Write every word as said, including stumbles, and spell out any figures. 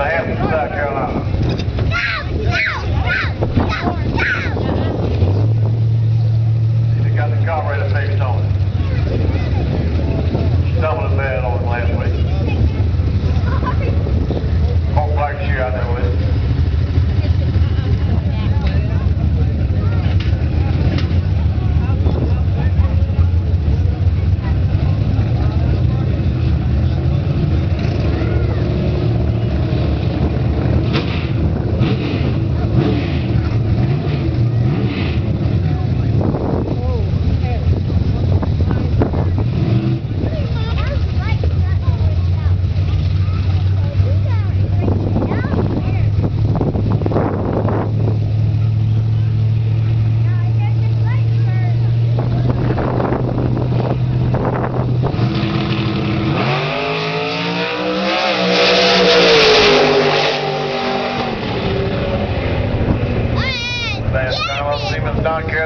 and a half in South Carolina. They got the carburetor fixed on it. Stumbling bad on it last week. Hope like she out there with it. Siemens Don Care.